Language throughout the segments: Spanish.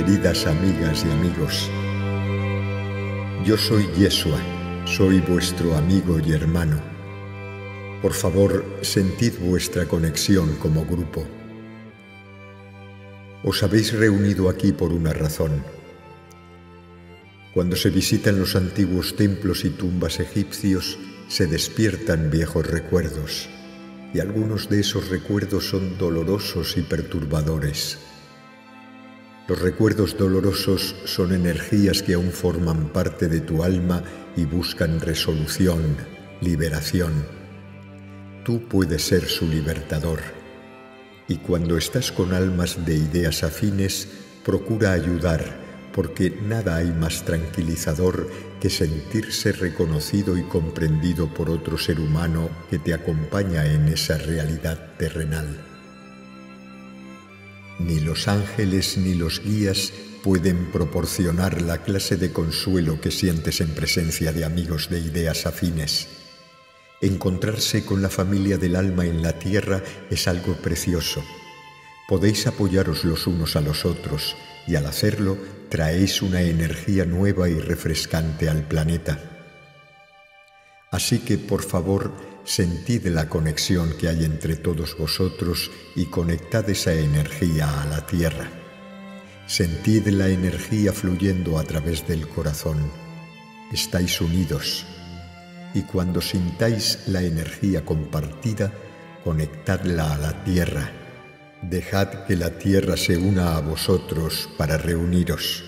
queridas amigas y amigos. Yo soy Yeshua, soy vuestro amigo y hermano. Por favor, sentid vuestra conexión como grupo. Os habéis reunido aquí por una razón. Cuando se visitan los antiguos templos y tumbas egipcios, se despiertan viejos recuerdos, y algunos de esos recuerdos son dolorosos y perturbadores. Los recuerdos dolorosos son energías que aún forman parte de tu alma y buscan resolución, liberación. Tú puedes ser su libertador. Y cuando estás con almas de ideas afines, procura ayudar, porque nada hay más tranquilizador que sentirse reconocido y comprendido por otro ser humano que te acompaña en esa realidad terrenal. Ni los ángeles ni los guías pueden proporcionar la clase de consuelo que sientes en presencia de amigos de ideas afines. Encontrarse con la familia del alma en la tierra es algo precioso. Podéis apoyaros los unos a los otros y al hacerlo traéis una energía nueva y refrescante al planeta. Así que, por favor, sentid la conexión que hay entre todos vosotros y conectad esa energía a la tierra. Sentid la energía fluyendo a través del corazón. Estáis unidos. Y cuando sintáis la energía compartida, conectadla a la tierra. Dejad que la tierra se una a vosotros para reuniros.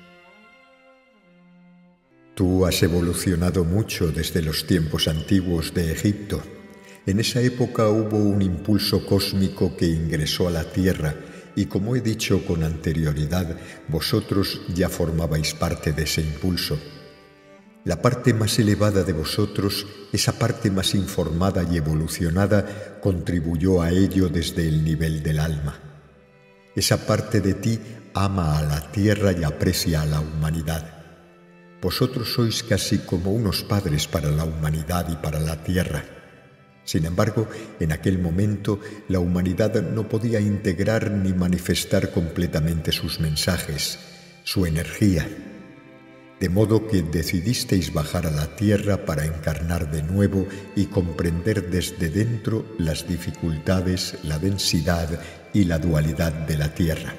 Tú has evolucionado mucho desde los tiempos antiguos de Egipto. En esa época hubo un impulso cósmico que ingresó a la tierra y, como he dicho con anterioridad, vosotros ya formabais parte de ese impulso. La parte más elevada de vosotros, esa parte más informada y evolucionada, contribuyó a ello desde el nivel del alma. Esa parte de ti ama a la tierra y aprecia a la humanidad. Vosotros sois casi como unos padres para la humanidad y para la tierra. Sin embargo, en aquel momento, la humanidad no podía integrar ni manifestar completamente sus mensajes, su energía. De modo que decidisteis bajar a la tierra para encarnar de nuevo y comprender desde dentro las dificultades, la densidad y la dualidad de la tierra.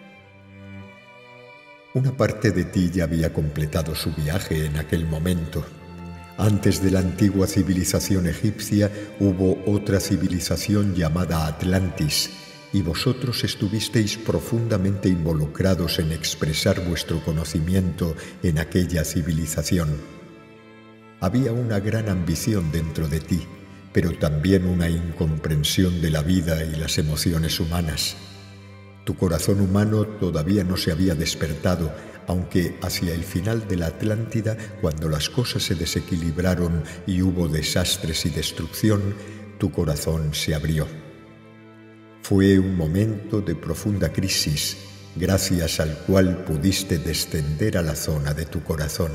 Una parte de ti ya había completado su viaje en aquel momento. Antes de la antigua civilización egipcia hubo otra civilización llamada Atlantis, y vosotros estuvisteis profundamente involucrados en expresar vuestro conocimiento en aquella civilización. Había una gran ambición dentro de ti, pero también una incomprensión de la vida y las emociones humanas. Tu corazón humano todavía no se había despertado, aunque hacia el final de la Atlántida, cuando las cosas se desequilibraron y hubo desastres y destrucción, tu corazón se abrió. Fue un momento de profunda crisis, gracias al cual pudiste descender a la zona de tu corazón.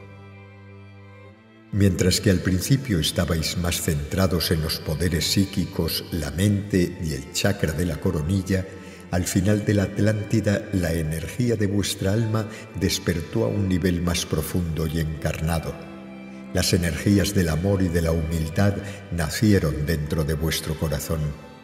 Mientras que al principio estabais más centrados en los poderes psíquicos, la mente y el chakra de la coronilla, al final de la Atlántida la energía de vuestra alma despertó a un nivel más profundo y encarnado. Las energías del amor y de la humildad nacieron dentro de vuestro corazón.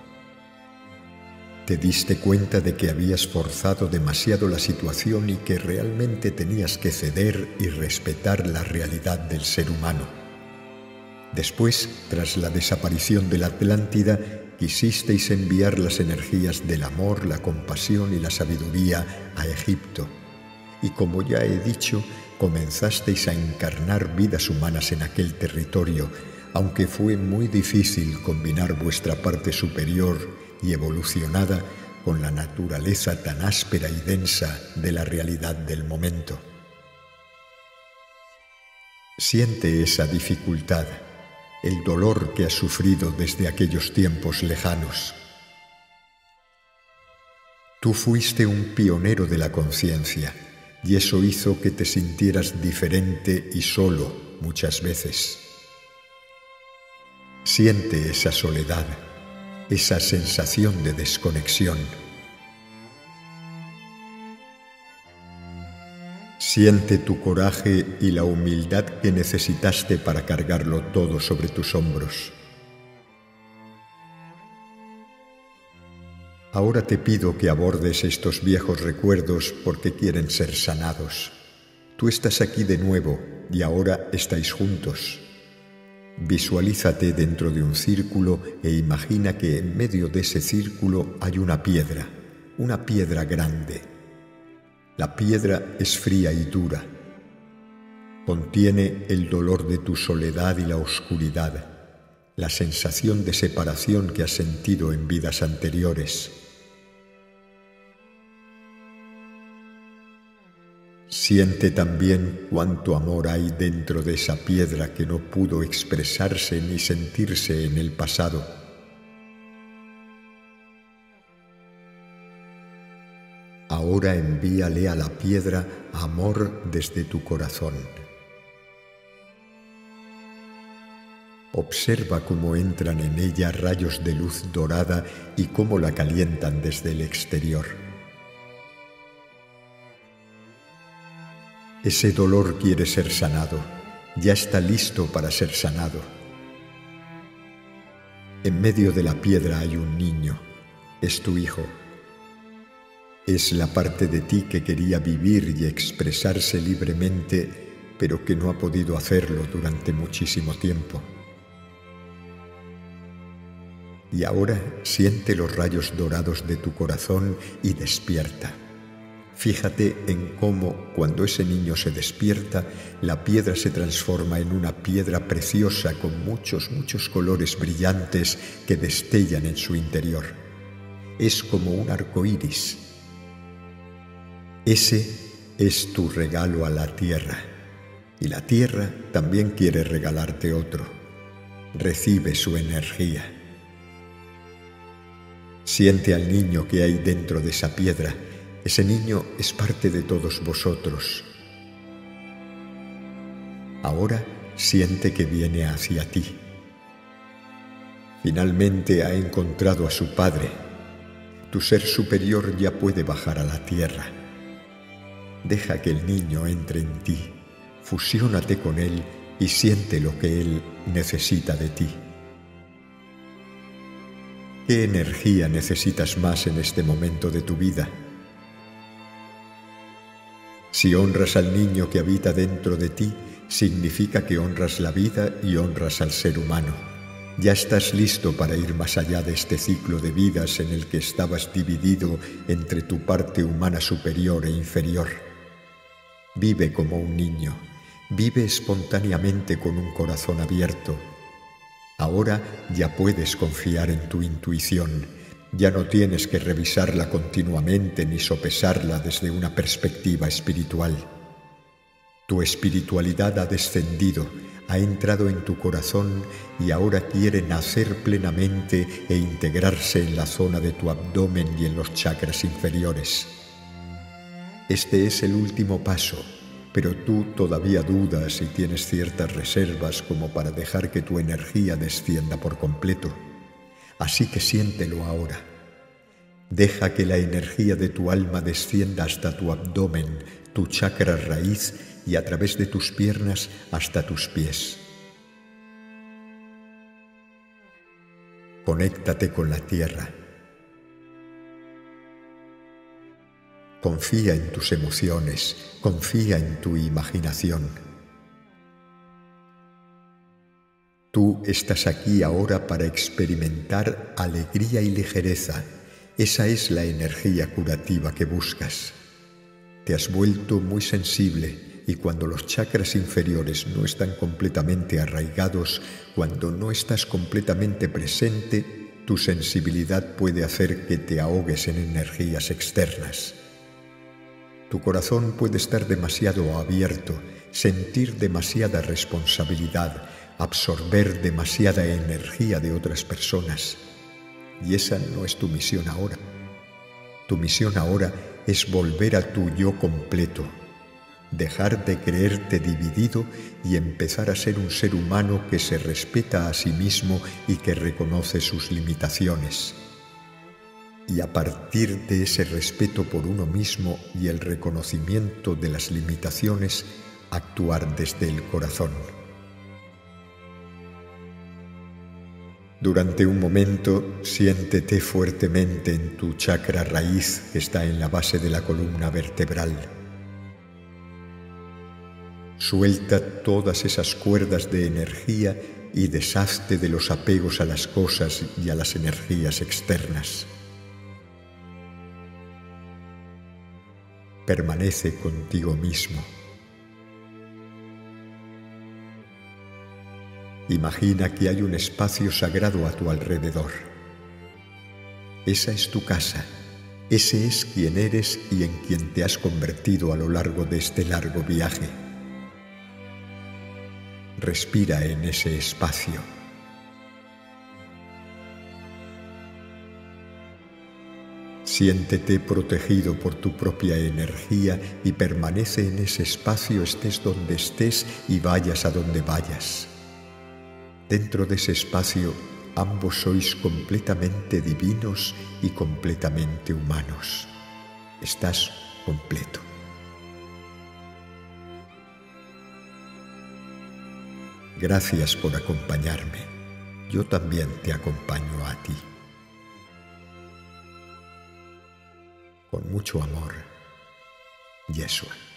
Te diste cuenta de que habías forzado demasiado la situación y que realmente tenías que ceder y respetar la realidad del ser humano. Después, tras la desaparición de la Atlántida, quisisteis enviar las energías del amor, la compasión y la sabiduría a Egipto. Y como ya he dicho, comenzasteis a encarnar vidas humanas en aquel territorio, aunque fue muy difícil combinar vuestra parte superior y evolucionada con la naturaleza tan áspera y densa de la realidad del momento. Siente esa dificultad, el dolor que has sufrido desde aquellos tiempos lejanos. Tú fuiste un pionero de la conciencia y eso hizo que te sintieras diferente y solo muchas veces. Siente esa soledad, esa sensación de desconexión. Siente tu coraje y la humildad que necesitaste para cargarlo todo sobre tus hombros. Ahora te pido que abordes estos viejos recuerdos porque quieren ser sanados. Tú estás aquí de nuevo y ahora estáis juntos. Visualízate dentro de un círculo e imagina que en medio de ese círculo hay una piedra grande. La piedra es fría y dura. Contiene el dolor de tu soledad y la oscuridad, la sensación de separación que has sentido en vidas anteriores. Siente también cuánto amor hay dentro de esa piedra que no pudo expresarse ni sentirse en el pasado. Ahora envíale a la piedra amor desde tu corazón. Observa cómo entran en ella rayos de luz dorada y cómo la calientan desde el exterior. Ese dolor quiere ser sanado, ya está listo para ser sanado. En medio de la piedra hay un niño, es tu hijo. Es la parte de ti que quería vivir y expresarse libremente, pero que no ha podido hacerlo durante muchísimo tiempo. Y ahora siente los rayos dorados de tu corazón y despierta. Fíjate en cómo, cuando ese niño se despierta, la piedra se transforma en una piedra preciosa con muchos colores brillantes que destellan en su interior. Es como un arco iris. Ese es tu regalo a la tierra, y la tierra también quiere regalarte otro. Recibe su energía. Siente al niño que hay dentro de esa piedra. Ese niño es parte de todos vosotros. Ahora siente que viene hacia ti. Finalmente ha encontrado a su padre. Tu ser superior ya puede bajar a la tierra. Deja que el niño entre en ti. Fusiónate con él y siente lo que él necesita de ti. ¿Qué energía necesitas más en este momento de tu vida? Si honras al niño que habita dentro de ti, significa que honras la vida y honras al ser humano. Ya estás listo para ir más allá de este ciclo de vidas en el que estabas dividido entre tu parte humana superior e inferior. Vive como un niño, vive espontáneamente con un corazón abierto. Ahora ya puedes confiar en tu intuición. Ya no tienes que revisarla continuamente ni sopesarla desde una perspectiva espiritual. Tu espiritualidad ha descendido, ha entrado en tu corazón y ahora quiere nacer plenamente e integrarse en la zona de tu abdomen y en los chakras inferiores. Este es el último paso, pero tú todavía dudas y tienes ciertas reservas como para dejar que tu energía descienda por completo. Así que siéntelo ahora. Deja que la energía de tu alma descienda hasta tu abdomen, tu chakra raíz y a través de tus piernas hasta tus pies. Conéctate con la tierra. Confía en tus emociones, confía en tu imaginación. Tú estás aquí ahora para experimentar alegría y ligereza. Esa es la energía curativa que buscas. Te has vuelto muy sensible y cuando los chakras inferiores no están completamente arraigados, cuando no estás completamente presente, tu sensibilidad puede hacer que te ahogues en energías externas. Tu corazón puede estar demasiado abierto, sentir demasiada responsabilidad, absorber demasiada energía de otras personas. Y esa no es tu misión ahora. Tu misión ahora es volver a tu yo completo, dejar de creerte dividido y empezar a ser un ser humano que se respeta a sí mismo y que reconoce sus limitaciones. y a partir de ese respeto por uno mismo y el reconocimiento de las limitaciones, actuar desde el corazón. Durante un momento, siéntete fuertemente en tu chakra raíz que está en la base de la columna vertebral. Suelta todas esas cuerdas de energía y deshazte de los apegos a las cosas y a las energías externas. Permanece contigo mismo. Imagina que hay un espacio sagrado a tu alrededor. Esa es tu casa, ese es quien eres y en quien te has convertido a lo largo de este largo viaje. Respira en ese espacio. Siéntete protegido por tu propia energía y permanece en ese espacio, estés donde estés y vayas a donde vayas. Dentro de ese espacio, ambos sois completamente divinos y completamente humanos. Estás completo. Gracias por acompañarme. Yo también te acompaño a ti. Con mucho amor, Yeshua.